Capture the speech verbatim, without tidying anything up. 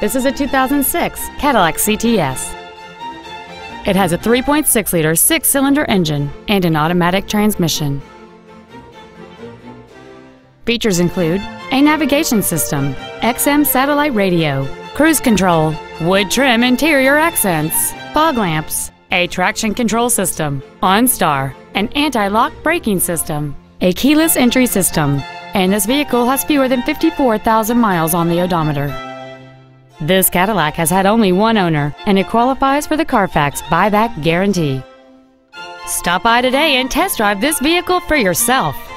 This is a two thousand six Cadillac C T S. It has a three point six liter six-cylinder engine and an automatic transmission. Features include a navigation system, X M satellite radio, cruise control, wood trim interior accents, fog lamps, a traction control system, OnStar, an anti-lock braking system, a keyless entry system, and this vehicle has fewer than fifty-four thousand miles on the odometer. This Cadillac has had only one owner, and it qualifies for the Carfax buyback guarantee. Stop by today and test drive this vehicle for yourself.